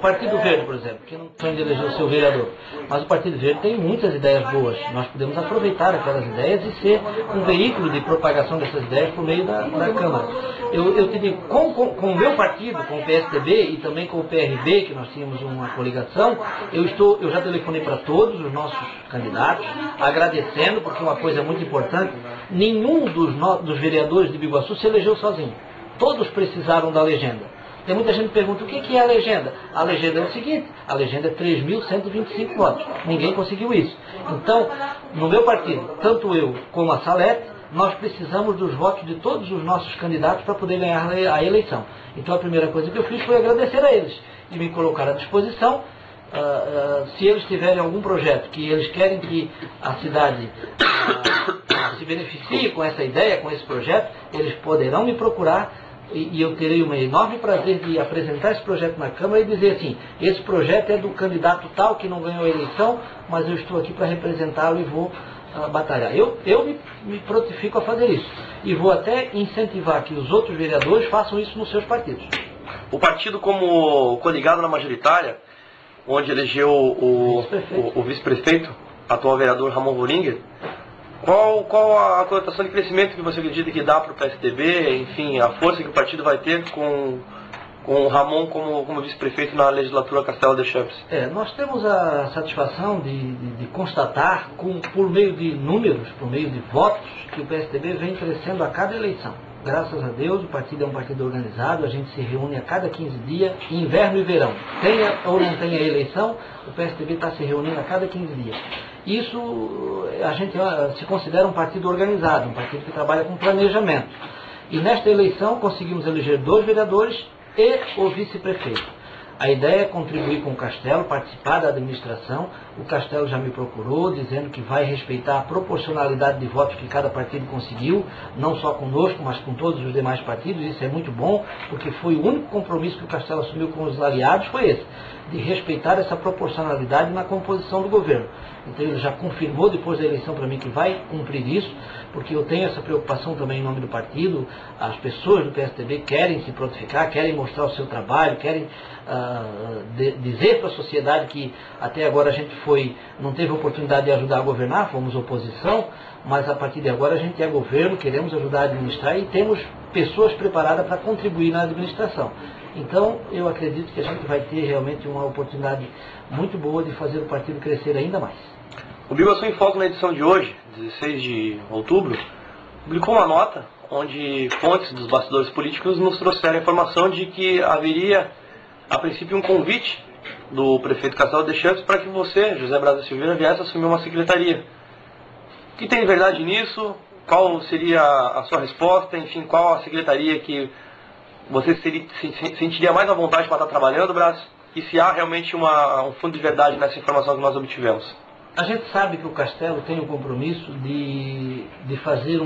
Partido Verde, por exemplo, que não sonha de eleger o seu vereador, mas o Partido Verde tem muitas ideias boas. Nós podemos aproveitar aquelas ideias e ser um veículo de propagação dessas ideias por meio da Câmara. Eu te digo, com o meu partido, com o PSDB e também com o PRB, que nós tínhamos uma coligação, eu já telefonei para todos os nossos candidatos, agradecendo, porque uma coisa muito importante, nenhum dos vereadores de Biguaçu se elegeu sozinho. Todos precisaram da legenda. Tem muita gente que pergunta, o que é a legenda? A legenda é o seguinte, a legenda é 3.125 votos. Ninguém conseguiu isso. Então, no meu partido, tanto eu como a Salete, nós precisamos dos votos de todos os nossos candidatos para poder ganhar a eleição. Então, a primeira coisa que eu fiz foi agradecer a eles e me colocar à disposição. Se eles tiverem algum projeto que eles querem que a cidade se beneficie com essa ideia, com esse projeto, eles poderão me procurar. E eu terei um enorme prazer de apresentar esse projeto na Câmara e dizer assim, esse projeto é do candidato tal que não ganhou a eleição, mas eu estou aqui para representá-lo e vou batalhar. Eu me prontifico a fazer isso. E vou até incentivar que os outros vereadores façam isso nos seus partidos. O partido, como coligado na majoritária, onde elegeu o vice-prefeito, atual vereador Ramon Voringer, qual a conotação de crescimento que você acredita que dá para o PSDB, enfim, a força que o partido vai ter com o Ramon como vice-prefeito na legislatura Castelo de Champs? Nós temos a satisfação de constatar, por meio de números, por meio de votos, que o PSDB vem crescendo a cada eleição. Graças a Deus, o partido é um partido organizado, a gente se reúne a cada 15 dias, inverno e verão. Tenha ou não tenha eleição, o PSDB está se reunindo a cada 15 dias. Isso a gente se considera um partido organizado, um partido que trabalha com planejamento. E nesta eleição conseguimos eleger 2 vereadores e o vice-prefeito. A ideia é contribuir com o Castelo, participar da administração. O Castelo já me procurou, dizendo que vai respeitar a proporcionalidade de votos que cada partido conseguiu, não só conosco, mas com todos os demais partidos. Isso é muito bom, porque foi o único compromisso que o Castelo assumiu com os aliados, foi esse, de respeitar essa proporcionalidade na composição do governo. Então ele já confirmou depois da eleição para mim que vai cumprir isso, porque eu tenho essa preocupação também em nome do partido. As pessoas do PSDB querem se prontificar, querem mostrar o seu trabalho, querem dizer para a sociedade que até agora a gente não teve oportunidade de ajudar a governar, fomos oposição, mas a partir de agora a gente é governo, queremos ajudar a administrar e temos pessoas preparadas para contribuir na administração. Então, eu acredito que a gente vai ter realmente uma oportunidade muito boa de fazer o partido crescer ainda mais. O Biguaçu em Foco, na edição de hoje, 16 de outubro, publicou uma nota onde fontes dos bastidores políticos nos trouxeram a informação de que haveria, a princípio, um convite do prefeito Castelo de Champs para que você, José Braz da Silveira, viesse assumir uma secretaria. O que tem de verdade nisso? Qual seria a sua resposta? Enfim, qual a secretaria que você se sentiria mais à vontade para estar trabalhando, Braz? E se há realmente um fundo de verdade nessa informação que nós obtivemos? A gente sabe que o Castelo tem o compromisso de fazer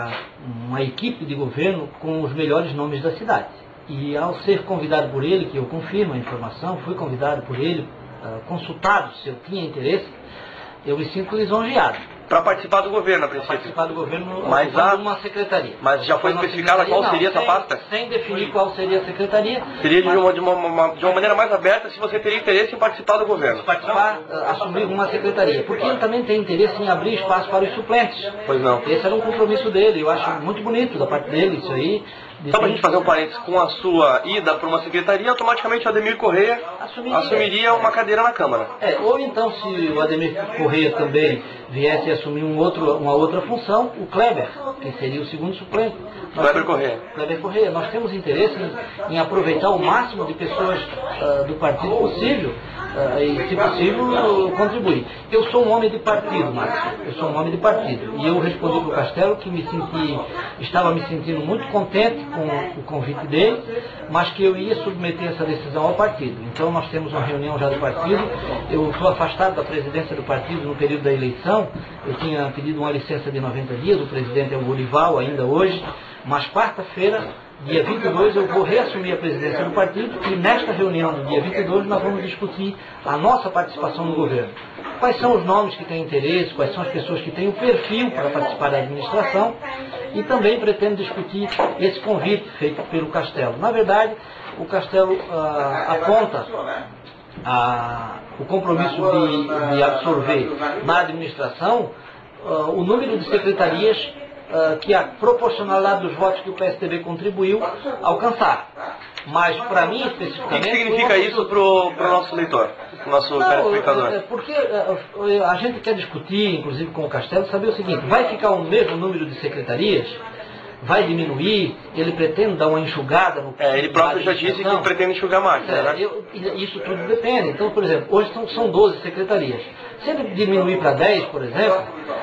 uma equipe de governo com os melhores nomes da cidade. E ao ser convidado por ele, que eu confirmo a informação, fui convidado por ele, consultado se eu tinha interesse, eu me sinto lisonjeado. Para participar do governo, a princípio? Para participar do governo, mas uma secretaria. Mas já foi especificada qual seria essa pasta? Sem definir qual seria a secretaria. Seria de uma maneira mais aberta se você teria interesse em participar do governo. Participar, assumir uma secretaria. Porque ele também tem interesse em abrir espaço para os suplentes. Pois não. Esse era um compromisso dele, eu acho muito bonito da parte dele, isso aí. Só para a gente fazer um parênteses, com a sua ida para uma secretaria, automaticamente o Ademir Correia assumiria uma cadeira na Câmara. Ou então, se o Ademir Correia também viesse a assumir uma outra função, o Kleber, que seria o segundo suplente. Kleber Correia. Kleber Correia. Nós temos interesse em aproveitar o máximo de pessoas do partido possível e, se possível, contribuir. Eu sou um homem de partido, Márcio. Eu sou um homem de partido. E eu respondi para o Castelo que estava me sentindo muito contente com o convite dele, mas que eu ia submeter essa decisão ao partido. Então nós temos uma reunião já do partido. Eu estou afastado da presidência do partido no período da eleição. Eu tinha pedido uma licença de 90 dias, o presidente é o Bolival ainda hoje, mas quarta-feira, dia 22, eu vou reassumir a presidência do partido e nesta reunião do dia 22 nós vamos discutir a nossa participação no governo. Quais são os nomes que têm interesse, quais são as pessoas que têm o perfil para participar da administração e também pretendo discutir esse convite feito pelo Castelo. Na verdade, o Castelo aponta o compromisso de absorver na administração o número de secretarias que a proporcionalidade dos votos que o PSDB contribuiu alcançar. Mas, para mim, especificamente... O que significa isso para o nosso leitor, para o nosso telespectador? Porque a gente quer discutir, inclusive com o Castelo, saber o seguinte: vai ficar o mesmo número de secretarias? Vai diminuir? Ele pretende dar uma enxugada no... Ele próprio já disse que pretende enxugar mais, né? Isso tudo depende. Então, por exemplo, hoje são 12 secretarias. Se ele diminuir para 10, por exemplo,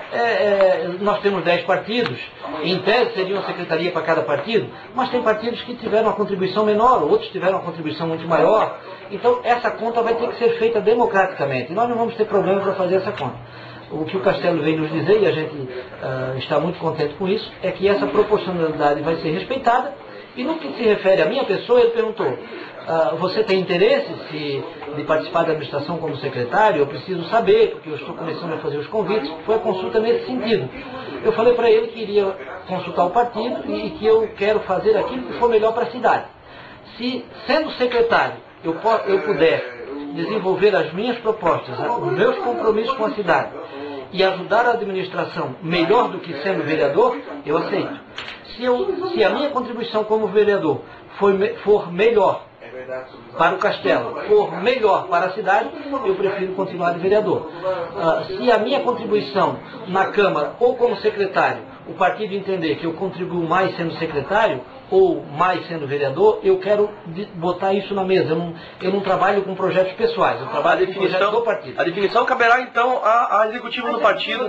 nós temos 10 partidos, em tese seria uma secretaria para cada partido, mas tem partidos que tiveram uma contribuição menor, outros tiveram uma contribuição muito maior. Então, essa conta vai ter que ser feita democraticamente, e nós não vamos ter problema para fazer essa conta. O que o Castelo veio nos dizer, e a gente está muito contente com isso, é que essa proporcionalidade vai ser respeitada. E no que se refere à minha pessoa, ele perguntou: você tem interesse de participar da administração como secretário? Eu preciso saber, porque eu estou começando a fazer os convites. Foi a consulta nesse sentido. Eu falei para ele que iria consultar o partido e que eu quero fazer aquilo que for melhor para a cidade. Se, sendo secretário, eu puder desenvolver as minhas propostas, os meus compromissos com a cidade e ajudar a administração melhor do que sendo vereador, eu aceito. Se a minha contribuição como vereador for melhor para o Castelo, for melhor para a cidade, eu prefiro continuar de vereador. Se a minha contribuição na Câmara ou como secretário, o partido entender que eu contribuo mais sendo secretário ou mais sendo vereador, eu quero botar isso na mesa. Eu não trabalho com projetos pessoais, eu trabalho com projetos do partido. A definição caberá então a executivo do partido.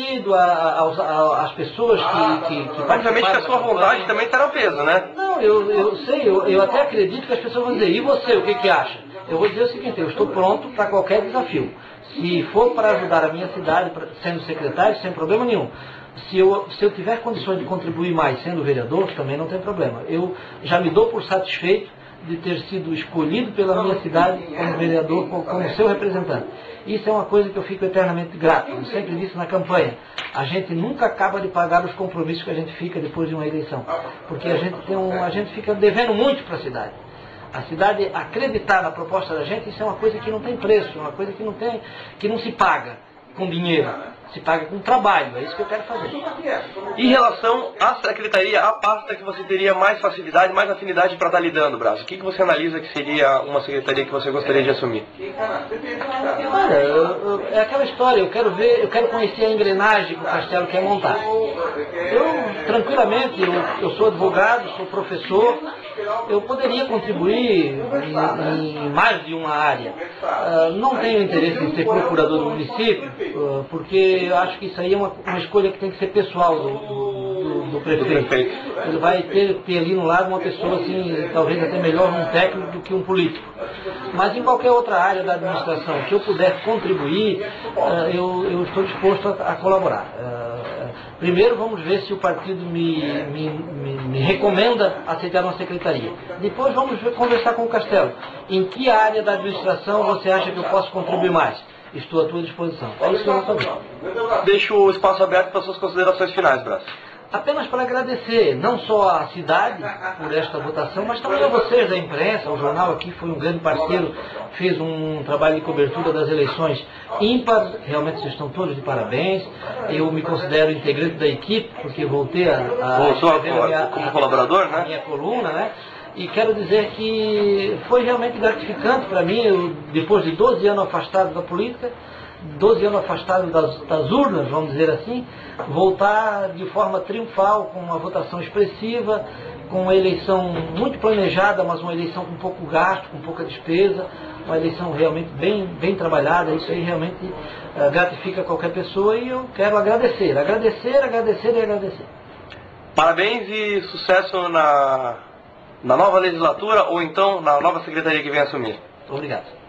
Às pessoas que obviamente que a sua vontade também terá peso, né? Não, eu sei, eu até acredito que as pessoas vão dizer: e você, o que acha? Eu vou dizer o seguinte: eu estou pronto para qualquer desafio. Se for para ajudar a minha cidade, sendo secretário, sem problema nenhum. Se eu tiver condições de contribuir mais sendo vereador, também não tem problema. Eu já me dou por satisfeito de ter sido escolhido pela minha cidade como vereador, como seu representante. Isso é uma coisa que eu fico eternamente grato. Eu sempre disse na campanha: a gente nunca acaba de pagar os compromissos que a gente fica depois de uma eleição. Porque a gente fica devendo muito para a cidade. A cidade acreditar na proposta da gente, isso é uma coisa que não tem preço, é uma coisa que não se paga com dinheiro, se paga com trabalho. É isso que eu quero fazer. Em relação à secretaria, a pasta que você teria mais facilidade, mais afinidade para estar lidando, Braz, o que você analisa que seria uma secretaria que você gostaria de assumir? Olha, é aquela história: eu quero conhecer a engrenagem que o Castelo quer montar. Tranquilamente, eu sou advogado, sou professor, eu poderia contribuir em mais de uma área. Não tenho interesse em ser procurador do município, porque eu acho que isso aí é uma escolha que tem que ser pessoal do prefeito. Ele vai ter ali no lado uma pessoa assim, talvez até melhor um técnico do que um político. Mas em qualquer outra área da administração que eu puder contribuir, eu estou disposto a colaborar. Primeiro vamos ver se o partido me recomenda aceitar uma secretaria. Depois vamos conversar com o Castelo. Em que área da administração você acha que eu posso contribuir mais? Estou à tua disposição. É isso que eu vou fazer. Deixo o espaço aberto para suas considerações finais, Braz. Apenas para agradecer, não só à cidade por esta votação, mas também a vocês da imprensa. O jornal aqui foi um grande parceiro, fez um trabalho de cobertura das eleições ímpar. Realmente vocês estão todos de parabéns. Eu me considero integrante da equipe, porque voltei como colaborador, né? A minha coluna, né? E quero dizer que foi realmente gratificante para mim, depois de 12 anos afastado da política, 12 anos afastado das urnas, vamos dizer assim, voltar de forma triunfal, com uma votação expressiva, com uma eleição muito planejada, mas uma eleição com pouco gasto, com pouca despesa, uma eleição realmente bem trabalhada. Isso aí realmente gratifica qualquer pessoa, e eu quero agradecer. Parabéns e sucesso na nova legislatura, ou então na nova secretaria que vem assumir. Obrigado.